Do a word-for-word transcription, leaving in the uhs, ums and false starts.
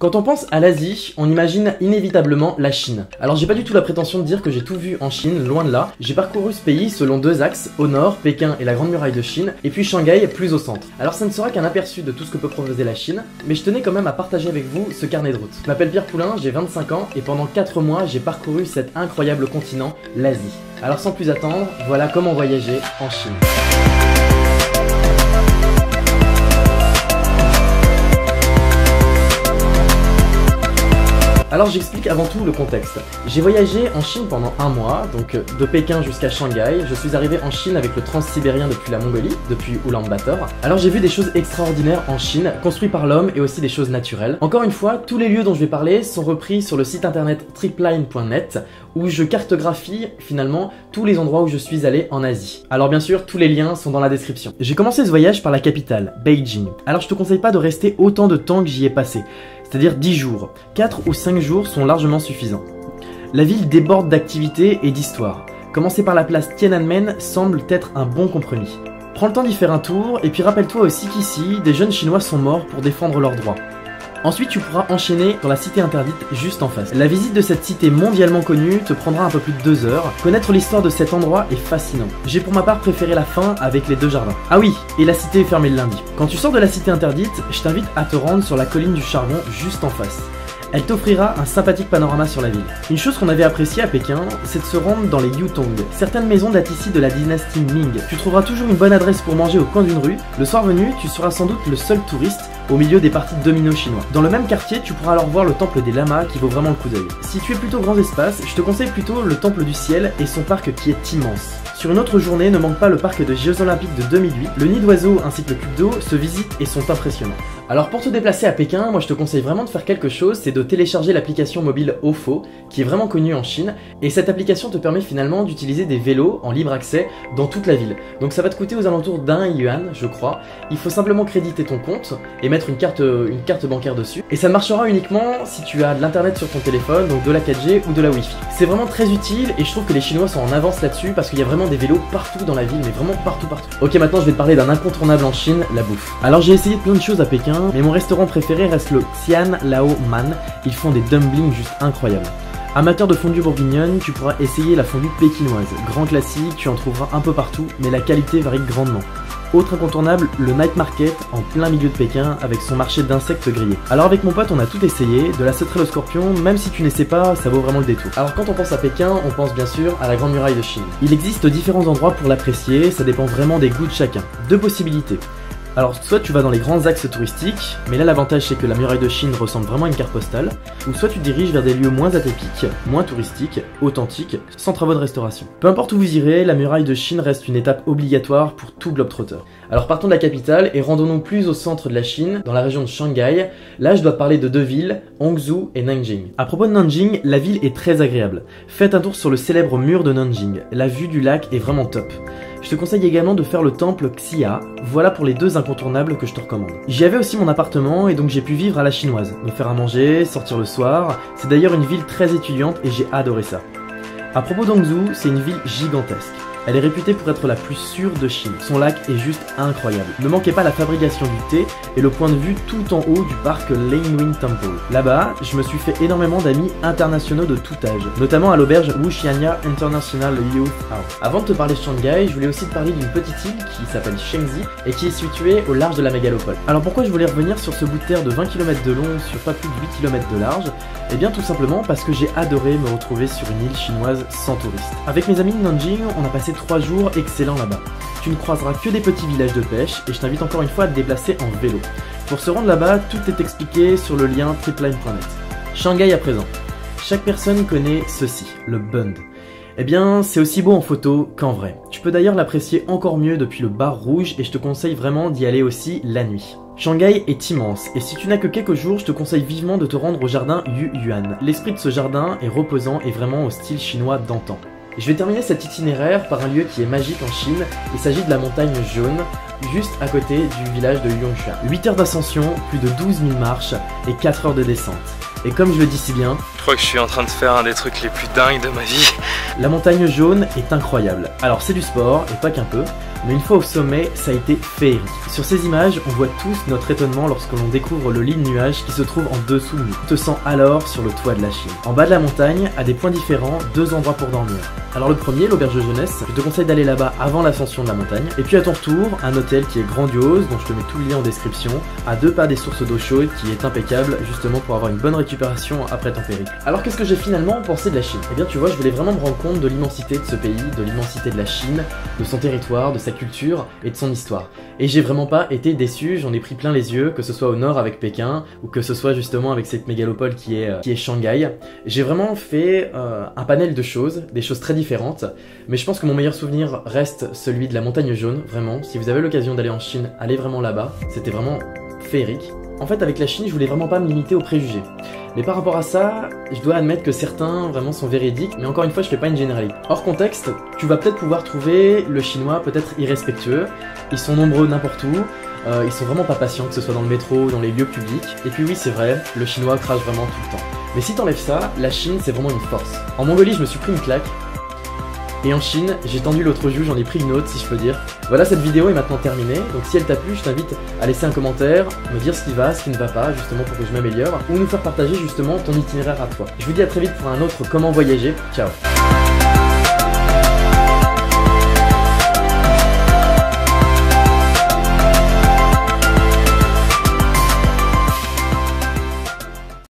Quand on pense à l'Asie, on imagine inévitablement la Chine. Alors j'ai pas du tout la prétention de dire que j'ai tout vu en Chine, loin de là. J'ai parcouru ce pays selon deux axes, au nord, Pékin et la Grande Muraille de Chine, et puis Shanghai plus au centre. Alors ça ne sera qu'un aperçu de tout ce que peut proposer la Chine, mais je tenais quand même à partager avec vous ce carnet de route. Je m'appelle Pierre Poulain, j'ai vingt-cinq ans, et pendant quatre mois j'ai parcouru cet incroyable continent, l'Asie. Alors sans plus attendre, voilà comment voyager en Chine. Alors j'explique avant tout le contexte. J'ai voyagé en Chine pendant un mois, donc de Pékin jusqu'à Shanghai. Je suis arrivé en Chine avec le transsibérien depuis la Mongolie, depuis Ulaanbaatar. Alors j'ai vu des choses extraordinaires en Chine, construites par l'homme et aussi des choses naturelles. Encore une fois, tous les lieux dont je vais parler sont repris sur le site internet tripline point net où je cartographie finalement tous les endroits où je suis allé en Asie. Alors bien sûr, tous les liens sont dans la description. J'ai commencé ce voyage par la capitale, Beijing. Alors je te conseille pas de rester autant de temps que j'y ai passé. C'est-à-dire dix jours. quatre ou cinq jours sont largement suffisants. La ville déborde d'activités et d'histoires. Commencer par la place Tiananmen semble être un bon compromis. Prends le temps d'y faire un tour, et puis rappelle-toi aussi qu'ici, des jeunes Chinois sont morts pour défendre leurs droits. Ensuite, tu pourras enchaîner dans la cité interdite juste en face. La visite de cette cité mondialement connue te prendra un peu plus de deux heures. Connaître l'histoire de cet endroit est fascinant. J'ai pour ma part préféré la fin avec les deux jardins. Ah oui, et la cité est fermée le lundi. Quand tu sors de la cité interdite, je t'invite à te rendre sur la colline du charbon juste en face. Elle t'offrira un sympathique panorama sur la ville. Une chose qu'on avait appréciée à Pékin, c'est de se rendre dans les Yutong. Certaines maisons datent ici de la dynastie Ming. Tu trouveras toujours une bonne adresse pour manger au coin d'une rue. Le soir venu, tu seras sans doute le seul touriste au milieu des parties de dominos chinois. Dans le même quartier, tu pourras alors voir le temple des lamas qui vaut vraiment le coup d'œil. Si tu es plutôt grand espace, je te conseille plutôt le temple du ciel et son parc qui est immense. Sur une autre journée, ne manque pas le parc de Jeux Olympiques de deux mille huit. Le nid d'oiseaux ainsi que le cube d'eau se visitent et sont impressionnants. Alors pour te déplacer à Pékin, moi je te conseille vraiment de faire quelque chose, c'est de télécharger l'application mobile Ofo, qui est vraiment connue en Chine, et cette application te permet finalement d'utiliser des vélos en libre accès dans toute la ville. Donc ça va te coûter aux alentours d'un yuan, je crois. Il faut simplement créditer ton compte et mettre une carte, une carte bancaire dessus. Et ça marchera uniquement si tu as de l'internet sur ton téléphone, donc de la quatre G ou de la Wi-Fi. C'est vraiment très utile et je trouve que les Chinois sont en avance là-dessus parce qu'il y a vraiment des vélos partout dans la ville, mais vraiment partout partout. Ok, maintenant je vais te parler d'un incontournable en Chine, la bouffe. Alors j'ai essayé plein de choses à Pékin, mais mon restaurant préféré reste le Xian Lao Man. Ils font des dumplings juste incroyables. Amateur de fondue bourguignonne, tu pourras essayer la fondue pékinoise. Grand classique, tu en trouveras un peu partout, mais la qualité varie grandement. Autre incontournable, le night market en plein milieu de Pékin avec son marché d'insectes grillés. Alors avec mon pote on a tout essayé, de la sauterelle au scorpion, même si tu n'essaies pas, ça vaut vraiment le détour. Alors quand on pense à Pékin, on pense bien sûr à la Grande Muraille de Chine. Il existe différents endroits pour l'apprécier, ça dépend vraiment des goûts de chacun. Deux possibilités. Alors soit tu vas dans les grands axes touristiques, mais là l'avantage c'est que la muraille de Chine ressemble vraiment à une carte postale, ou soit tu te diriges vers des lieux moins atypiques, moins touristiques, authentiques, sans travaux de restauration. Peu importe où vous irez, la muraille de Chine reste une étape obligatoire pour tout globetrotter. Alors partons de la capitale et rendons-nous plus au centre de la Chine, dans la région de Shanghai. Là je dois parler de deux villes, Hangzhou et Nanjing. À propos de Nanjing, la ville est très agréable. Faites un tour sur le célèbre mur de Nanjing, la vue du lac est vraiment top. Je te conseille également de faire le temple Xia, voilà pour les deux incontournables que je te recommande. J'y avais aussi mon appartement et donc j'ai pu vivre à la chinoise, me faire à manger, sortir le soir, c'est d'ailleurs une ville très étudiante et j'ai adoré ça. À propos d'Hangzhou, c'est une ville gigantesque. Elle est réputée pour être la plus sûre de Chine. Son lac est juste incroyable. Ne manquez pas la fabrication du thé et le point de vue tout en haut du parc Lanewin Temple. Là-bas, je me suis fait énormément d'amis internationaux de tout âge, notamment à l'auberge Wuxianya International Youth House. Avant de te parler de Shanghai, je voulais aussi te parler d'une petite île qui s'appelle Shengzi et qui est située au large de la mégalopole. Alors pourquoi je voulais revenir sur ce bout de terre de vingt kilomètres de long sur pas plus de huit kilomètres de large? Eh bien tout simplement parce que j'ai adoré me retrouver sur une île chinoise sans touristes. Avec mes amis de Nanjing, on a passé trois jours excellents là-bas. Tu ne croiseras que des petits villages de pêche et je t'invite encore une fois à te déplacer en vélo. Pour se rendre là-bas, tout est expliqué sur le lien tripline point net. Shanghai à présent. Chaque personne connaît ceci, le Bund. Eh bien, c'est aussi beau en photo qu'en vrai. Tu peux d'ailleurs l'apprécier encore mieux depuis le bar rouge et je te conseille vraiment d'y aller aussi la nuit. Shanghai est immense et si tu n'as que quelques jours, je te conseille vivement de te rendre au jardin Yuyuan. L'esprit de ce jardin est reposant et vraiment au style chinois d'antan. Je vais terminer cet itinéraire par un lieu qui est magique en Chine, il s'agit de la montagne jaune, juste à côté du village de Yongshan. huit heures d'ascension, plus de douze mille marches et quatre heures de descente. Et comme je le dis si bien, crois que je suis en train de faire un des trucs les plus dingues de ma vie. La montagne jaune est incroyable. Alors c'est du sport, et pas qu'un peu, mais une fois au sommet, ça a été féerique. Sur ces images, on voit tous notre étonnement lorsque l'on découvre le lit de nuages qui se trouve en dessous de nous. Tu te sens alors sur le toit de la Chine. En bas de la montagne, à des points différents, deux endroits pour dormir. Alors le premier, l'auberge de jeunesse, je te conseille d'aller là-bas avant l'ascension de la montagne. Et puis à ton retour, un hôtel qui est grandiose, dont je te mets tout le lien en description, à deux pas des sources d'eau chaude, qui est impeccable, justement pour avoir une bonne récupération après ton périple. Alors qu'est-ce que j'ai finalement pensé de la Chine? Eh bien tu vois, je voulais vraiment me rendre compte de l'immensité de ce pays, de l'immensité de la Chine, de son territoire, de sa culture et de son histoire. Et j'ai vraiment pas été déçu, j'en ai pris plein les yeux, que ce soit au nord avec Pékin, ou que ce soit justement avec cette mégalopole qui est, euh, qui est Shanghai. J'ai vraiment fait euh, un panel de choses, des choses très différentes, mais je pense que mon meilleur souvenir reste celui de la montagne jaune, vraiment. Si vous avez l'occasion d'aller en Chine, allez vraiment là-bas, c'était vraiment féerique. En fait, avec la Chine, je voulais vraiment pas me limiter aux préjugés. Mais par rapport à ça, je dois admettre que certains vraiment sont véridiques, mais encore une fois, je fais pas une généralité. Hors contexte, tu vas peut-être pouvoir trouver le chinois peut-être irrespectueux, ils sont nombreux n'importe où, euh, ils sont vraiment pas patients, que ce soit dans le métro ou dans les lieux publics, et puis oui, c'est vrai, le chinois crache vraiment tout le temps. Mais si t'enlèves ça, la Chine, c'est vraiment une force. En Mongolie, je me suis pris une claque, et en Chine, j'ai tendu l'autre joue, j'en ai pris une autre si je peux dire. Voilà, cette vidéo est maintenant terminée, donc si elle t'a plu, je t'invite à laisser un commentaire, me dire ce qui va, ce qui ne va pas, justement pour que je m'améliore, ou nous faire partager justement ton itinéraire à toi. Je vous dis à très vite pour un autre Comment voyager, ciao.